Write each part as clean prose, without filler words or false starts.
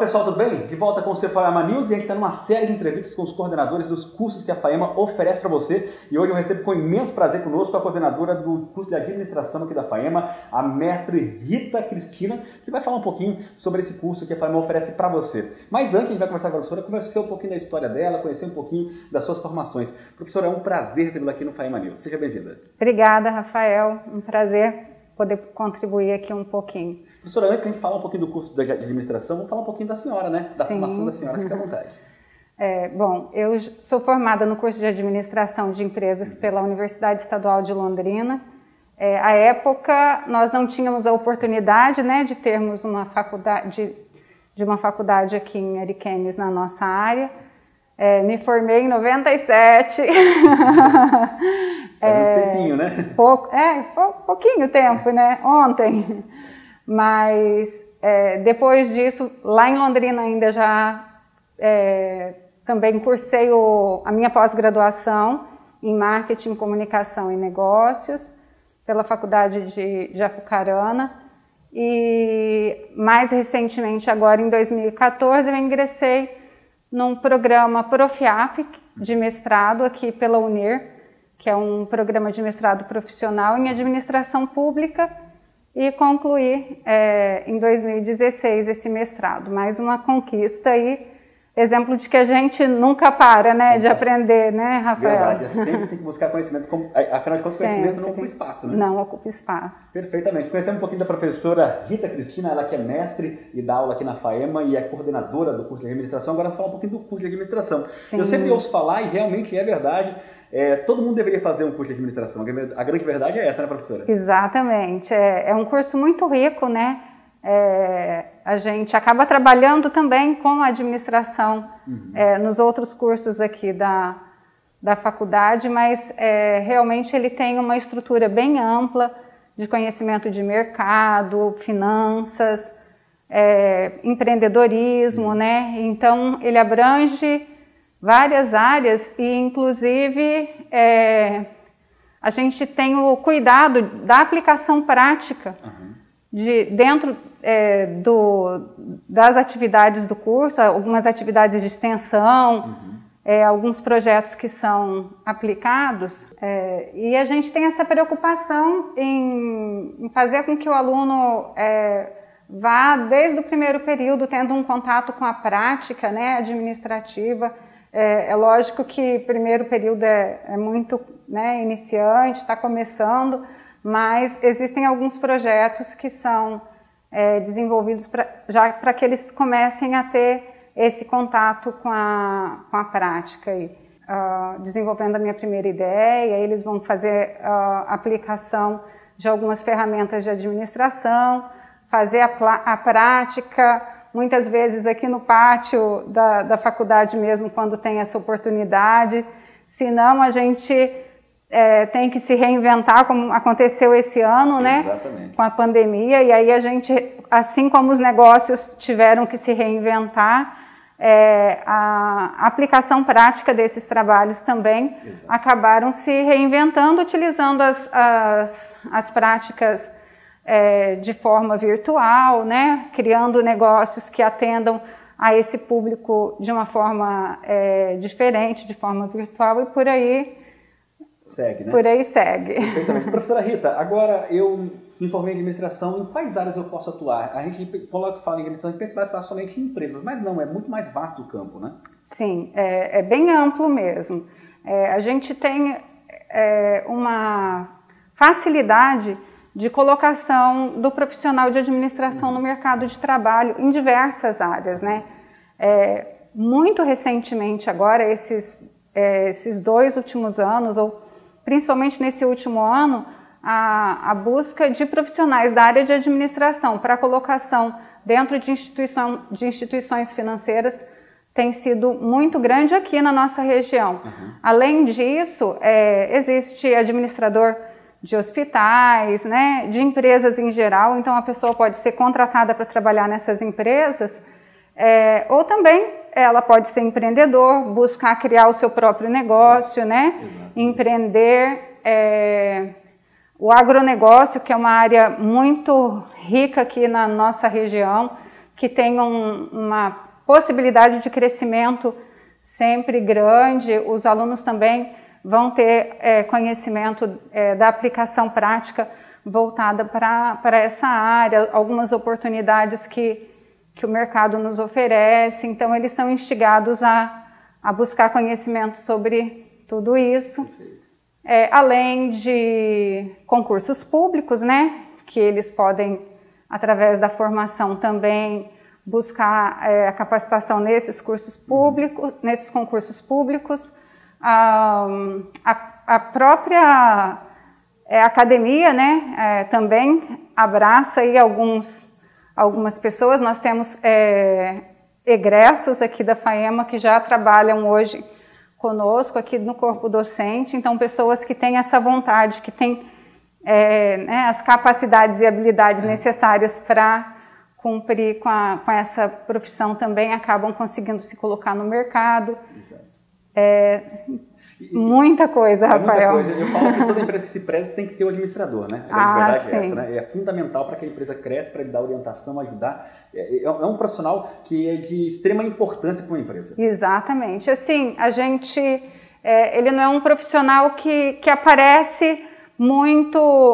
pessoal, tudo bem? De volta com o Faema News e a gente está numa série de entrevistas com os coordenadores dos cursos que a Faema oferece para você. E hoje eu recebo com imenso prazer conosco a coordenadora do curso de administração aqui da Faema, a mestre Rita Cristina, que vai falar um pouquinho sobre esse curso que a Faema oferece para você. Mas antes a gente vai conversar com a professora, conhecer um pouquinho da história dela, conhecer um pouquinho das suas formações. Professora, é um prazer recebê-la aqui no Faema News. Seja bem-vinda. Obrigada, Rafael. Um prazer poder contribuir aqui um pouquinho. Professora, antes de a gente falar um pouquinho do curso de administração, vamos falar um pouquinho da senhora, né? Da formação da senhora, fica à vontade. Bom, eu sou formada no curso de administração de empresas pela Universidade Estadual de Londrina. À época, nós não tínhamos a oportunidade, né, de termos uma faculdade aqui em Ariquemes, na nossa área. Me formei em 97. Um tempinho, né? Pouquinho tempo, né? Ontem. Mas depois disso, lá em Londrina ainda já também cursei a minha pós-graduação em Marketing, Comunicação e Negócios pela Faculdade de Apucarana. E mais recentemente, agora em 2014, eu ingressei num programa Profiap de mestrado aqui pela UNIR, que é um programa de mestrado profissional em administração pública, e concluí em 2016 esse mestrado. Mais uma conquista aí, exemplo de que a gente nunca para, né, de aprender, né, Rafael? Verdade, sempre tem que buscar conhecimento, afinal de contas, conhecimento não ocupa espaço, né? Não ocupa espaço. Perfeitamente. Conhecemos um pouquinho da professora Rita Cristina, ela que é mestre e dá aula aqui na Faema e é coordenadora do curso de administração. Agora vamos falar um pouquinho do curso de administração. Sim. Eu sempre ouço falar, e realmente é verdade, todo mundo deveria fazer um curso de administração. A grande verdade é essa, né, professora? Exatamente. É um curso muito rico, né? A gente acaba trabalhando também com a administração nos outros cursos aqui da faculdade, mas realmente ele tem uma estrutura bem ampla de conhecimento de mercado, finanças, empreendedorismo, né? Então ele abrange várias áreas e inclusive a gente tem o cuidado da aplicação prática dentro das atividades do curso, algumas atividades de extensão, alguns projetos que são aplicados, e a gente tem essa preocupação em fazer com que o aluno vá desde o primeiro período tendo um contato com a prática, né, administrativa. É lógico que o primeiro período é muito, né, iniciante, está começando, mas existem alguns projetos que são desenvolvidos já para que eles comecem a ter esse contato com a prática. Desenvolvendo a minha primeira ideia, eles vão fazer a aplicação de algumas ferramentas de administração, fazer a prática, muitas vezes aqui no pátio da faculdade mesmo, quando tem essa oportunidade. Senão a gente tem que se reinventar, como aconteceu esse ano, né? Exatamente. Com a pandemia, e aí a gente, assim como os negócios tiveram que se reinventar, a aplicação prática desses trabalhos também acabaram se reinventando, utilizando as práticas de forma virtual, né? Criando negócios que atendam a esse público de uma forma diferente, de forma virtual, e por aí segue, né? Por aí segue. Perfeitamente. Professora Rita, agora eu me formei em administração, em quais áreas eu posso atuar? A gente fala em administração, a gente pensa que vai atuar somente em empresas, mas não, é muito mais vasto o campo, né? Sim, é bem amplo mesmo. A gente tem uma facilidade de colocação do profissional de administração no mercado de trabalho em diversas áreas, né? Muito recentemente agora, esses 2 últimos anos, ou principalmente nesse último ano, a busca de profissionais da área de administração para colocação dentro de instituições financeiras tem sido muito grande aqui na nossa região. Além disso, existe administrador de hospitais, né, de empresas em geral, então a pessoa pode ser contratada para trabalhar nessas empresas, ou também ela pode ser empreendedor, buscar criar o seu próprio negócio, né, empreender. O agronegócio, que é uma área muito rica aqui na nossa região, que tem uma possibilidade de crescimento sempre grande. Os alunos também vão ter conhecimento da aplicação prática voltada para essa área, algumas oportunidades que o mercado nos oferece. Então, eles são instigados a buscar conhecimento sobre tudo isso. Além de concursos públicos, né, que eles podem, através da formação também, buscar a capacitação nesses cursos públicos, nesses concursos públicos. A própria academia, né, também abraça aí algumas pessoas. Nós temos egressos aqui da FAEMA que já trabalham hoje conosco aqui no corpo docente, então pessoas que têm essa vontade, que têm né, as capacidades e habilidades necessárias para cumprir com essa profissão também acabam conseguindo se colocar no mercado. Exato. Muita coisa, Rafael. Muita coisa. Eu falo que toda empresa que se preze tem que ter o administrador, né? A verdade é essa, né? É fundamental para que a empresa cresça, para ele dar orientação, ajudar. É um profissional que é de extrema importância para uma empresa. Exatamente. Assim, a gente... ele não é um profissional que aparece muito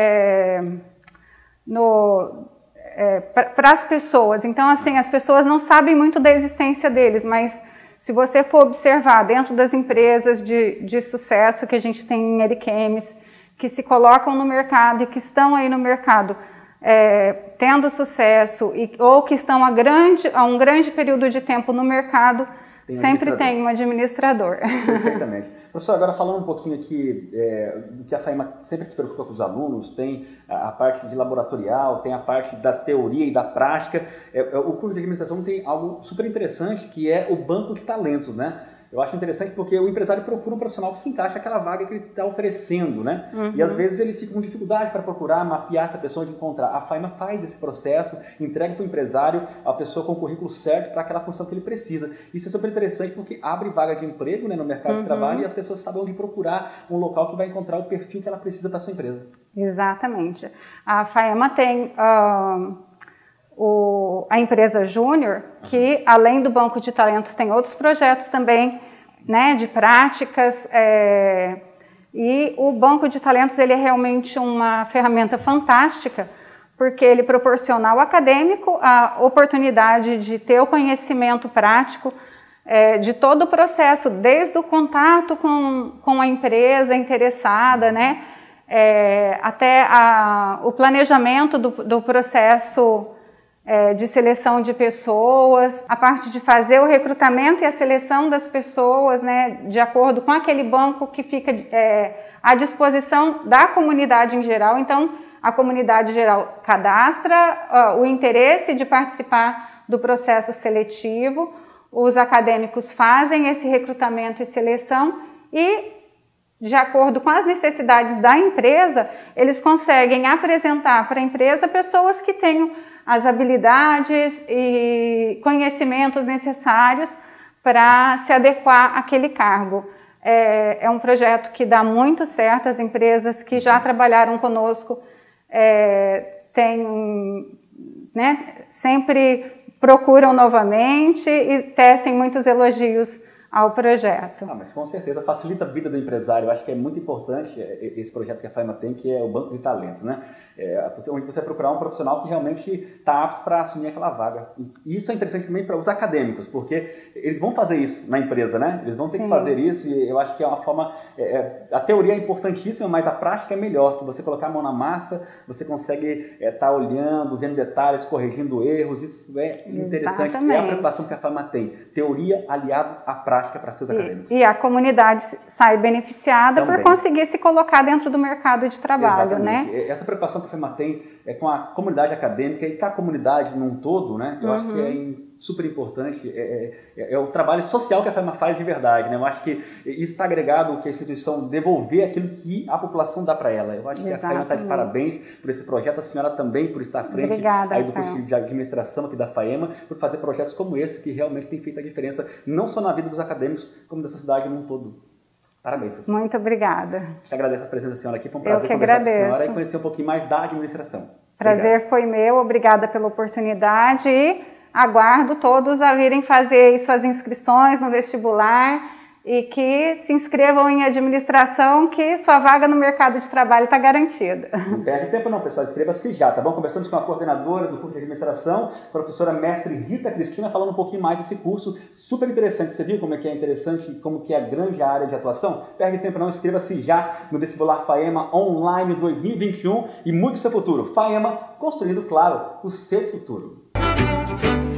para as pessoas. Então, assim, as pessoas não sabem muito da existência deles, mas se você for observar dentro das empresas de sucesso que a gente tem em Ariquemes, que se colocam no mercado e que estão aí no mercado tendo sucesso, ou que estão há um grande período de tempo no mercado, sempre tem um administrador. Perfeitamente. Professor, agora falando um pouquinho aqui do que a FAEMA sempre se preocupa com os alunos, tem a parte de laboratorial, tem a parte da teoria e da prática. O curso de administração tem algo super interessante, que é o banco de talentos, né? Eu acho interessante porque o empresário procura um profissional que se encaixa naquela vaga que ele está oferecendo, né? Uhum. E às vezes ele fica com dificuldade para procurar, mapear essa pessoa, de encontrar. A FAEMA faz esse processo, entrega para o empresário a pessoa com o currículo certo para aquela função que ele precisa. Isso é super interessante porque abre vaga de emprego, né, no mercado de trabalho, e as pessoas sabem onde procurar um local que vai encontrar o perfil que ela precisa para a sua empresa. Exatamente. A FAEMA tem a empresa Júnior, que além do banco de talentos tem outros projetos também, né, de práticas, e o banco de talentos ele é realmente uma ferramenta fantástica, porque ele proporciona ao acadêmico a oportunidade de ter o conhecimento prático de todo o processo, desde o contato com a empresa interessada, né, até o planejamento do processo de seleção de pessoas, a parte de fazer o recrutamento e a seleção das pessoas, né, de acordo com aquele banco que fica à disposição da comunidade em geral. Então, a comunidade geral cadastra o interesse de participar do processo seletivo, os acadêmicos fazem esse recrutamento e seleção e, de acordo com as necessidades da empresa, eles conseguem apresentar para a empresa pessoas que tenham as habilidades e conhecimentos necessários para se adequar àquele cargo. É um projeto que dá muito certo. As empresas que já trabalharam conosco sempre procuram novamente e tecem muitos elogios ao projeto. Mas com certeza facilita a vida do empresário. Eu acho que é muito importante esse projeto que a FAEMA tem, que é o Banco de Talentos, né? Onde você vai procurar um profissional que realmente está apto para assumir aquela vaga. E isso é interessante também para os acadêmicos, porque eles vão fazer isso na empresa, né? Eles vão ter que fazer isso, e eu acho que é uma forma... a teoria é importantíssima, mas a prática é melhor. Que você colocar a mão na massa, você consegue estar olhando, vendo detalhes, corrigindo erros. Isso é interessante. Exatamente. É a preocupação que a FAEMA tem. Teoria aliado à prática para seus acadêmicos. E a comunidade sai beneficiada também por conseguir se colocar dentro do mercado de trabalho, exatamente, né? Essa preocupação que a FAEMA tem com a comunidade acadêmica e com a comunidade num todo, né? Eu acho que é super importante. É o trabalho social que a FAEMA faz de verdade, né? Eu acho que isso está agregado, que a instituição devolver aquilo que a população dá para ela. Eu acho que a FAEMA está de parabéns por esse projeto, a senhora também por estar à frente. Obrigada, aí do curso de administração aqui da FAEMA, por fazer projetos como esse, que realmente tem feito a diferença, não só na vida dos acadêmicos, como da sociedade num todo. Parabéns, professor. Muito obrigada. Te agradeço a presença da senhora aqui, foi um prazer conversar com a senhora e conhecer um pouquinho mais da administração. Prazer foi meu, obrigada pela oportunidade e aguardo todos a virem fazer suas inscrições no vestibular e que se inscrevam em administração, que sua vaga no mercado de trabalho está garantida. Não perde tempo não, pessoal, inscreva-se já, tá bom? Conversamos com a coordenadora do curso de administração, professora mestre Rita Cristina, falando um pouquinho mais desse curso super interessante. Você viu como é que é interessante, como que é a grande área de atuação? Perde tempo não, inscreva-se já no vestibular FAEMA Online 2021 e mude seu futuro. FAEMA, construindo, claro, o seu futuro.